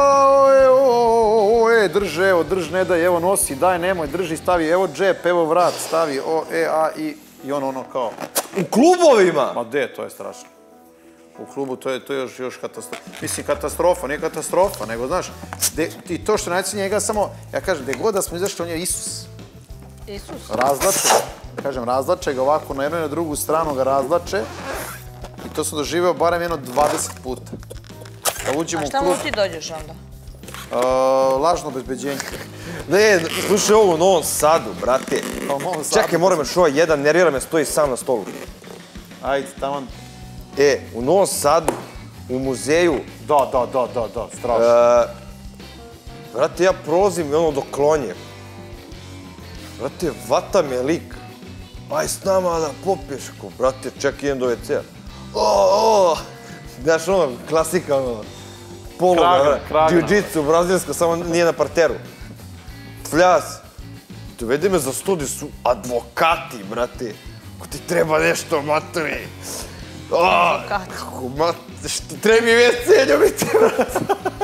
e, drže, evo, drž, ne daj, evo, nosi, daj, nemoj, drži, stavi, evo džep, evo vrat, stavi, o, e, a, i, i ono, ono, kao... U klubovima? Ma de, to je strašno. U klubu to je još katastrofa. Mislim, katastrofa, nije katastrofa, nego, znaš, i to što najci njega samo, ja kažem, gde god da smo izašli, on je Isus. Isus? Razlače, kažem, razlače ga ovako na jednu i na drugu stranu ga razlače. I to sam doživeo barem jedno dvadeset puta. A šta mu ti dođeš onda? Lažno obezbeđenje. Ne, slušaj ovo u Novom Sadu, brate. Čekaj, moram još ovaj jedan, nervira me, stoji sam na stolu. Ajde, tamo. E, u Novom Sadu, u muzeju... Da, da, da, da, da, strašno. Brate, ja prolazim ono do klonje. Brate, vata me lik. Aj s nama da popiješ. Brate, čekaj, idem do ve cea. O, znaš ono, klasika ono. Polo, jiu-jitsu, brazilsko, samo nije na parteru. Fljas. Dovede me za sto gde su advokati, brate. Ko ti treba nešto, matori. Advokati. Treba mi ve ce, ljubite, brate.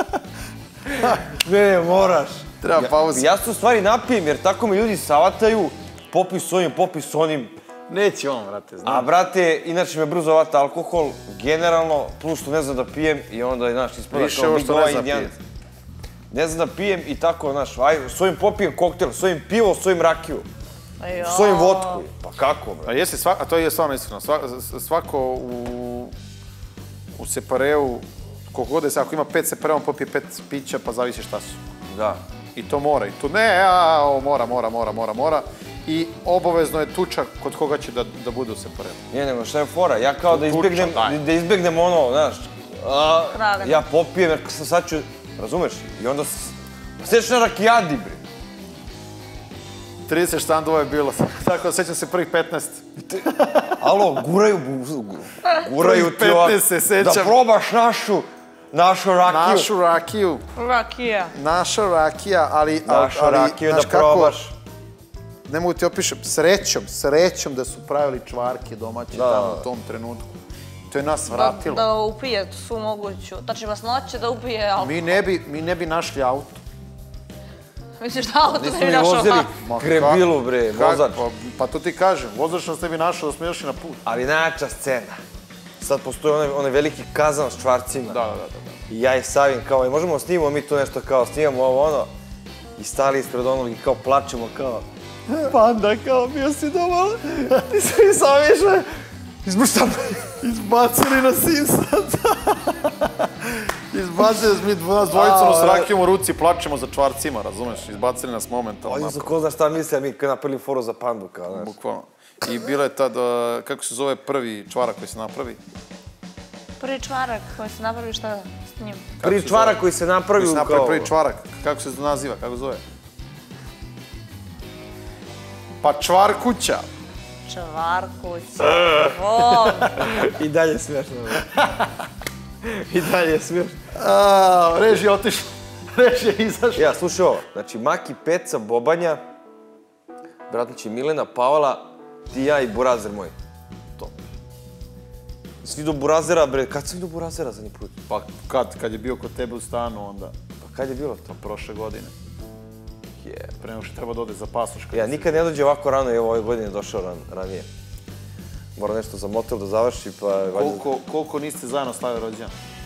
Ne, ne, moraš. Treba pauza. Ja se u stvari napijem, jer tako me ljudi savataju. Popis s ovim, popis s onim. Neće on, brate, znam. A, brate, inače me brzo vata alkohol, generalno, plus što ne znam da pijem i onda, znaš, ispada kao big boy indijanac. ne znam da pijem i tako, znaš, aj, s ovim popijem koktel, s ovim pivo, s ovim rakiju, s ovim vodku. Pa kako, bre? A jesi, a to je stvarno iskreno, svako u u separeu, koliko god je se, ako ima pet separeu, on popije pet pića, pa zavisi šta su. Da. I to mora, i to ne, a, mora, mora, mora, mora, mora. I obavezno je tuča kod koga će da bude u separeu. Nije, nego šta je fora, ja kao da izbjegnem ono, znaš, ja popijem, jer sad ću, razumeš, i onda sjećaš na rakijadi, bre. trideset štandova je bilo, tako da sećam se prvih petnaest. Alo, guraju, guraju ti ovak, da probaš našu, našu rakiju. Našu rakiju. Rakija. Naša rakija, ali... Našu rakiju da probaš. Ne mogu ti opišem, srećom, srećom da su pravili čvarke domaće tamo u tom trenutku. To je nas vratilo. Da upije svu moguću, tači masnoće da upije alkohol. Mi ne bi našli auto. Misliš da auto ne bi našao? Nismo mi vozili krebilu, bre, vozač. Pa to ti kažem, vozač nas ne bi našao da smo još i na put. Ali najjača scena. Sad postoji onaj veliki kazan s čvarcima. Da, da, da. I ja i Savin kao, možemo snimamo mi to nešto kao, snimamo ovo ono. I stali ispred onog i kao plačemo kao, Panda, kao, bio si doma, ti se mi samo više, izbuštam, izbacili nas instant. Izbacili nas mi nas dvojicom s rakijom u ruci, plačemo za čvarcima, razumeš? Izbacili nas momentalno. Oni su ko zna šta misle, a mi kad napravili foru za Pandu, kao, znaš. Bukvalno. I bila je tad, kako se zove prvi čvarak koji se napravi? Prvi čvarak koji se napravi, šta s njim? Prvi čvarak koji se napravi u kao... Koji se napravi prvi čvarak, kako se naziva, kako zove? Pa Čvarkuća. Čvarkuća. I dalje smiješno. I dalje smiješno. Reži je otišla. Reži je izašla. Ja, slušaj ovo. Znači, Maki, Peca, Bobanja, bratnići Milena, Paola, ti, ja i Burazer moj. To. Si vidio Burazera, bre, kad sam vidio Burazera zadnji put? Pa kad? Kad je bio kod tebe u stanu onda. Pa kad je bilo to? Prošle godine. Pre nego što treba da ode za pasoš. Ja, nikad ne dođe ovako rano i ove godine došao ranije. Mora nešto za motel da završi, pa... Koliko niste zajedno slavili rođendan?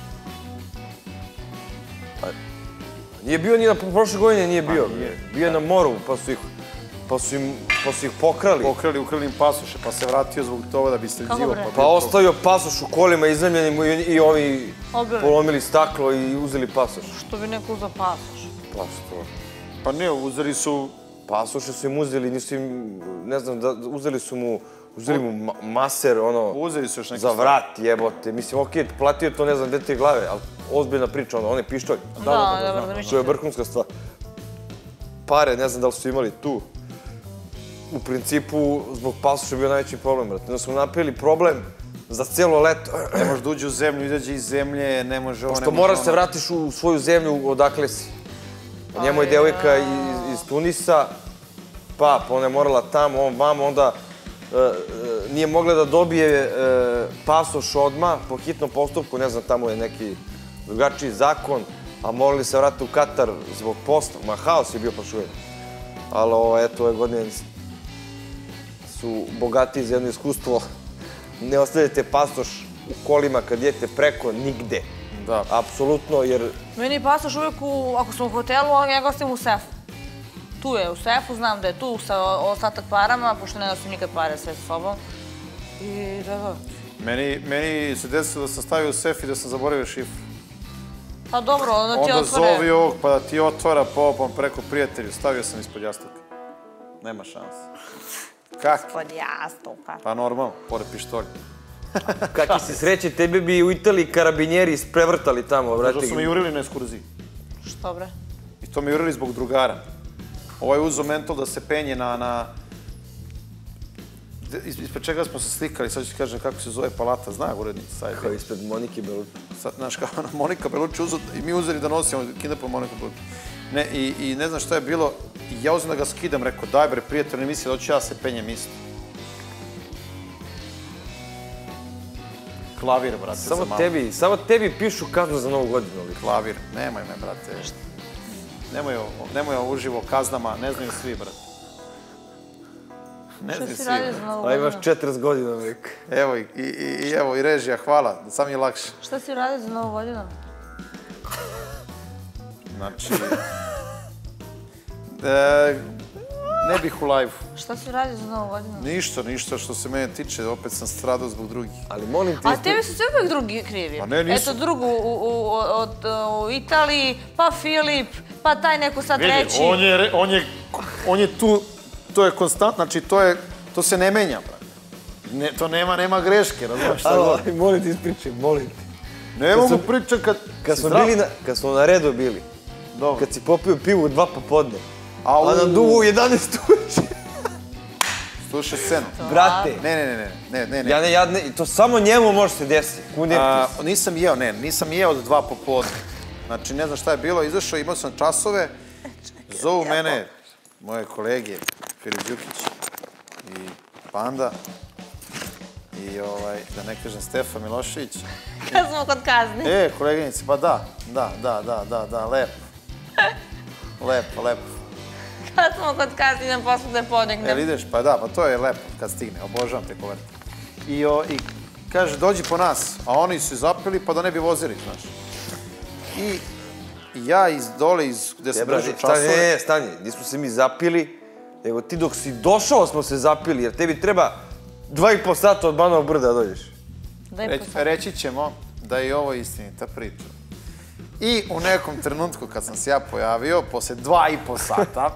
Nije bio ni na prošle godine, nije bio. Bio je na moru, pa su ih pokrali. Pokrali, ukrali im pasoše, pa se vratio zbog toga da bi sređivo. Pa ostavio pasoš u kolima izemljenim i ovi polomili staklo i uzeli pasoš. Što bi neko uzao pasoš? Pa što? Pa ne, uzeli su... Pasoše su im uzeli, nisu im, ne znam, uzeli su mu, uzeli mu maser, ono... Uzeli su još neke za vrat, jebote. Mislim, okej, platio to, ne znam, dete glave, ali ozbiljna priča, ono, on je pištolj. Da, dobro, da mi to je vrhunska stvar. Pare, ne znam da li su imali tu. U principu, zbog pasoša je bio najveći problem, brate. Da smo napravili problem za cijelo leto. Ne može da uđe u zemlju, izađe iz zemlje, ne može ovo, ne može ono... Pošto moraš se vratiš u svoju zemlju odakle si. Njemu je devojka iz Tunisa, pa ona je morala tamo, on vam, onda nije mogla da dobije pasoš odmah po hitnom postupku, ne znam, tamo je neki drugačiji zakon, a morali se vratiti u Katar zbog posla. Ma, haos je bio pošuven. Ali, eto, ove godine su bogatiji za jedno iskustvo. Ne ostavljate pasoš u kolima kad idete preko nigde. Da. Apsolutno, jer... Meni je pasoš uvijek, ako sam u hotelu, ja ga ostavim u sefu. Tu je, u sefu, znam da je tu sa ostatak parama, pošto ne nosim nikad pare sve sa sobom. I da da. Meni se desilo da sam stavio u sef i da sam zaboravio šifru. Pa dobro, onda ti otvore. Onda zovi ovog, pa da ti otvara, popom preko prijatelju. Stavio sam ispod jastuka. Nema šanse. Kak? Ispod jastuka. Pa normalno, pored pištolja. Kakvi se sreće, tebe bi u Italiji karabinjeri isprevrtali tamo, vrati. Možda su me jurili na ekskurziji. Što bre? I to me jurili zbog drugara. Ovaj uzo mentol da se penje na... Ispred čega smo se slikali, sad ću ti kažem kako se zove palata, zna urednica. Kao ispred Monike Belucci. Znaš kao Monika Belucci uzo i mi uzeli da nosimo kindepu Monika Belucci. I ne znam šta je bilo, ja uzem da ga skidam, rekao daj bre prijatelj, ne misli da ću ja se penjem isto. Klavir, brate, za malo. Samo tebi pišu kaznu za novu godinu. Klavir, nemoj me, brate. Nemoj uživo kaznama, ne znaju svi, brate. Ne znaju svi, brate. Šta si radio za novu godinu? A imaš četrdeset godina, nek. Evo i evo i režija, hvala, sam je lakše. Šta si radio za novu godinu? Znači... E, ne bih u live-u. Šta si uradio za novu godinu? Ništa, ništa što se mene tiče, opet sam stradao zbog drugih. Ali molim ti... A tebi su sve uvijek drugi krivi. Pa ne, nisu. Eto drugu u Italiji, pa Filip, pa taj neko sad treći. On je, on je, on je tu, to je konstantno, znači to je, to se ne menja, ne, to nema, nema greške, razumiješ šta god. Ali, molim ti ispričaj, molim ti. Ne mogu pričati kad, kad smo bili na, kad smo na redu bili, dobro, kad si popio pivu u dva popodne, a, a na duvu u jedanaest uveče. Slušaj scenu. Brate. Ne, ne, ne, ne, ne, ne. Ja ne, ja ne, to samo njemu može se desiti. A, nisam jeo, ne, nisam jeo od dva popodne. Znači, ne znam šta je bilo, izašao, imao sam časove, zovu mene, moje kolege, Filip Đukić i Panda, i ovaj, da ne kažem Stefan Milošević. Kad smo kod kazni. E, koleginici, pa da, da, da, da, da, da, lepo. Lepo, lepo. Kad smo kod kazni, idem posle da je podegnem. Jel ideš? Pa da, pa to je lepo kad stigne, obožavam te koverte. I, o, i kaže, dođi po nas, a oni su zapili pa da ne bi vozili, znaš. I ja iz dole, iz, gde sam držao časove... Ne, ne, stani, nismo se mi zapili, nego ti dok si došao smo se zapili, jer tebi treba dva i po sata od Banovog Brda da dođeš. Reć, reći ćemo da je ovo istinita priča. I u nekom trenutku kad sam se ja pojavio, posle dva i po sata,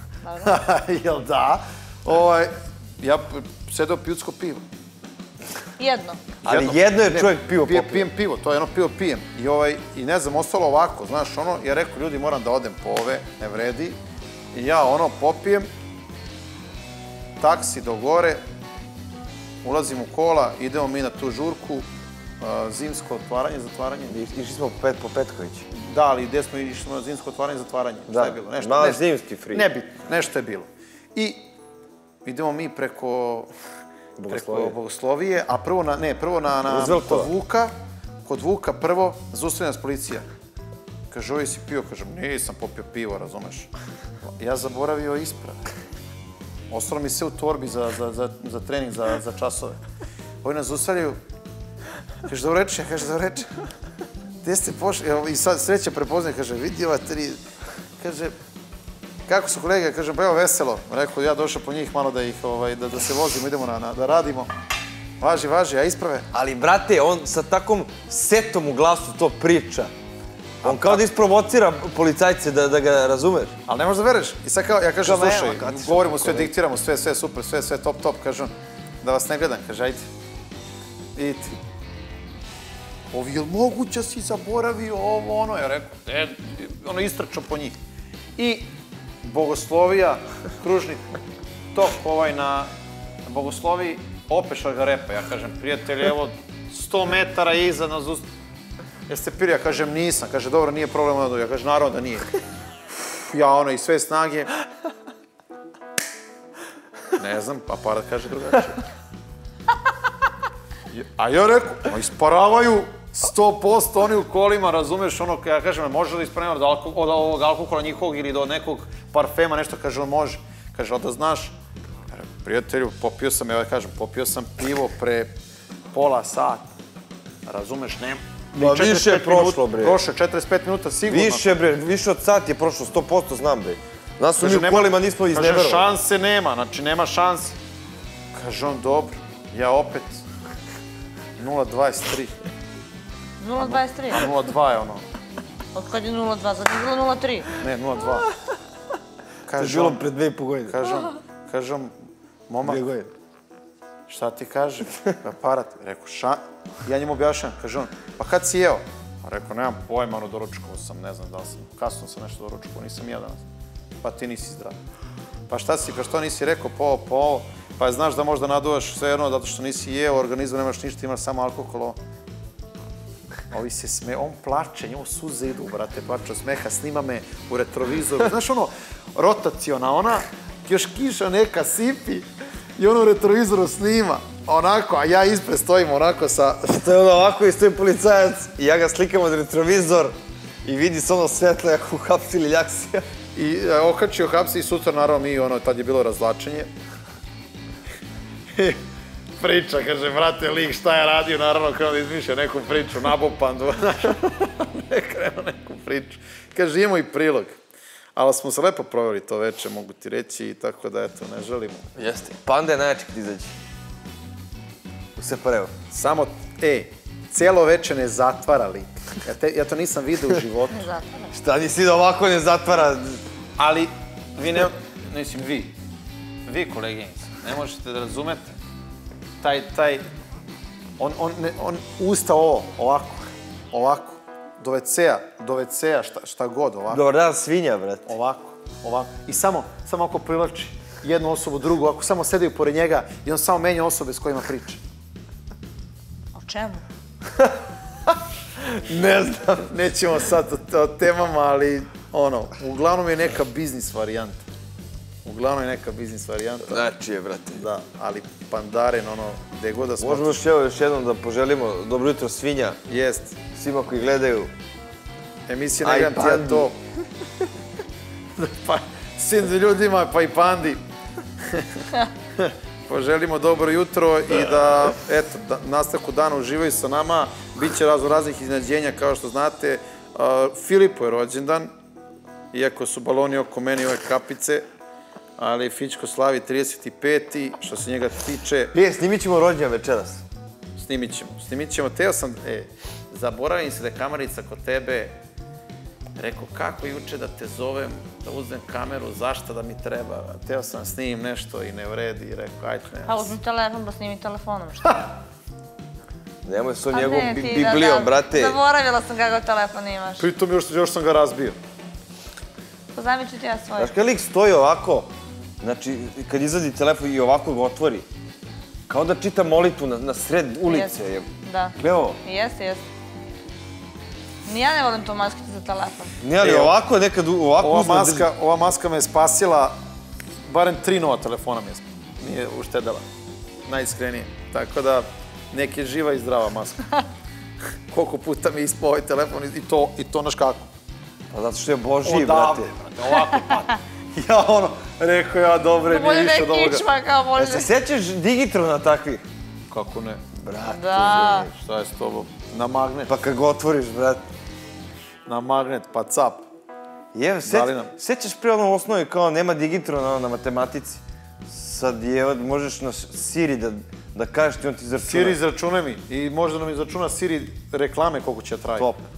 jel da, ovaj, ja sedeo pijutsko pivo. Jedno. Ali jedno je čovjek pivo popio. Pijem pivo, to je jedno pivo pijem. I, ovaj, i ne znam, ostalo ovako, znaš, ono, ja rekao, ljudi, moram da odem po ove, ne vredi. I ja, ono, popijem, taksi do gore, ulazim u kola, idemo mi na tu žurku, zimsko otvaranje, zatvaranje. Išli smo po Petković. Da, ali gde smo išli na zimsko otvaranje, zatvaranje? Šta je bilo? Da, malo zimski free. Nebitno, nešto je bilo. I idemo mi preko... preko Bogoslovije, a prvo na, ne, prvo na, na, kod Vuka, kod Vuka prvo, zaustavi nas policija. Kaže, ovi si pio, kažem, nisam popio pivo, razumeš. Ja zaboravio isprave. Ostalo mi sve u torbi za, za, za, za trening, za, za časove. Ovi nas zaustavljaju, kaže, dobro reče, ja kaže, dobro reče. Gde ste pošli? I sad sreća prepoznaje, kaže, vidi ova tri, kaže, kako su kolege, kažem, pa evo veselo. Rekao, ja došao po njih malo da ih, ovaj, da, da se vozimo, idemo na, na, da radimo. Važi, važi, a isprave? Ali, brate, on sa takvom setom u glasu to priča. On kao da isprovocira policajce da, da ga razumeš. Ali ne možeš da veruješ. I sad kao, ja kažem, slušaj, govorimo sve, diktiramo sve, sve super, sve, sve top, top, kažem, da vas ne gledam, kaže, ajde. Idite. Ovi, je li moguće si zaboravio ovo, ono? Ja rekao, e, ono, istračao po njih. I Bogoslovija, kružnik, tok ovaj na Bogosloviji, opet šargarepa. Ja kažem, prijatelji, evo, sto metara iza nas usta. Jeste piri? Ja kažem, nisam. Kaže, dobro, nije problem. Ja kažem, naravno da nije. Ja, ono, i sve snage. Ne znam, aparat kaže drugačije. A ja rekao, isparavaju sto posto oni u kolima, razumeš, ono, ja kažem, može da ispravimo od ovog alkohola njihovog ili do nekog parfema, nešto, kaže, on može. Kaže, ali da znaš, prijatelju, popio sam, ja kažem, popio sam pivo pre pola sata, razumeš, nema. Ma više je prošlo, bre. Prošlo je četrdeset pet minuta, sigurno. Više, bre, više od sat je prošlo, sto posto znam, bre. Nas su mi u kolima, nismo izneverovali. Kaže, šanse nema, znači nema šanse. Kaže on, dobro, ja opet nula dvadeset tri. nula dvadeset tri? A nula dva je ono. Od kad je nula dva? Sad je bilo nula tri? Ne, nula dva. To je bilo pre dve i po godine. Kaže on, kaže on, momak, šta ti kaže? Aparat. Rekao, ša... Ja njemu objašnjam, kaže on, pa kad si jeo? Rekao, nemam pojma, ono, doručkovao sam, ne znam da li sam, kasno sam nešto doručkovao, nisam jeo danas. Pa ti nisi zdrav. Pa šta si, pa što nisi rekao po ovo, po ovo? Pa znaš da možda naduvaš sve jedno, zato što nisi jeo, u organizmu nemaš ništa, imaš samo alkohol. Ovi se sme, on plače, njemu suze idu, brate, plače od smeha, snima me u retrovizoru. Znaš ono, rotaciona ona, još kiša neka sipi i ono u retrovizoru snima. Onako, a ja ispred stojim onako sa... Stoji ono ovako i stoji policajac i ja ga slikam od retrovizor i vidi se ono svetlo jak uhapsili Ljaksija. I okačio hapsi i sutra, naravno, mi, ono, tad je bilo razvlačenje. priča, kaže, brate, lik šta je radio, naravno krenuo da izmišlja neku priču, nabupan, ne krenuo neku priču. Kaže, imamo i prilog. Ali smo se lepo proveli to veče, mogu ti reći, i tako da, eto, ne želimo. Jeste. Panda je najjači kad izađe. U Separevo. Samo, e, cijelo veče ne zatvara lik. Ja, te, ja to nisam vidio u životu. Ne zatvara. Šta nisi da ovako ne zatvara? Ali, vi ne, mislim, vi, vi, koleginice, ne možete da razumete. Taj, taj, on, on, ne, on usta ovo, ovako, ovako, do ve cea, do ve cea, šta, šta god, ovako. Dobar dan, svinja, brate. Ovako, ovako. I samo, samo ako privlači jednu osobu, drugu, ako samo sedaju pored njega i on samo menja osobe s kojima priča. O čemu? Ne znam, nećemo sad o, o temama, ali ono, uglavnom je neka biznis varijanta. Uglavnom je neka biznis varijanta. Znači je, brate. Da, ali Pandaren, ono, gde god da smo... Možemo još, evo, još jednom da poželimo dobro jutro svinja. Jest. Svima koji gledaju. Emisija Ne gledam ti ja to. Pa, sin ljudima, pa i pandi. Poželimo dobro jutro i da, eto, da, nastavku dana uživaju sa nama. Biće razno raznih iznenađenja, kao što znate. Uh, Filipu je rođendan, iako su baloni oko meni ove kapice, ali Fićko slavi trideset peti što se njega tiče. Prije, snimit ćemo rođendan večeras. Snimit ćemo, snimit ćemo. Teo sam, e, zaboravim se da je kamarica kod tebe. Rekao, kako juče da te zovem, da uzmem kameru, zašto da mi treba? Teo sam snimim nešto i ne vredi. Rekao, ajde, ne. Pa uzmi telefon, pa snimi telefonom, šta? Nemoj s ovom njegovom biblijom, brate. Zaboravila sam kakav telefon imaš. Pritom još, još sam ga razbio. Pozajmit ću ti ja svoj. Znaš kad lik stoji ovako, znači kad izvadi telefon i ovako ga otvori, kao da čita molitvu na, na sred ulice. Je. Da. Evo. Jeste, jeste. Ni ja ne volim to maskicu za telefon. Ne, ali ovako nekad ovako ova uzme maska, ova maska me spasila, barem tri nova telefona mi je, nije uštedala. Najiskrenije. Tako da, nek je živa i zdrava maska. Koliko puta mi je ispao ovaj telefon i to, i to naš kako. Pa zato što je Božiji, brate. brate. Ovako pa. Ja ono, rekao ja, dobre, nije više od ovoga. Bolje kičma, kao bolje. E se sjećaš Digitrona takvi? Kako ne? Brate, da. Šta je s tobom? Na magnet. Pa kad ga otvoriš, brate. Na magnet, pa cap. Jev, sjećaš prije ono osnovi kao nema Digitrona na matematici? Sad je, možeš na Siri da, da kažeš ti on ti izračuna. Siri izračunaj mi i možda nam izračuna Siri reklame koliko će trajati. Top.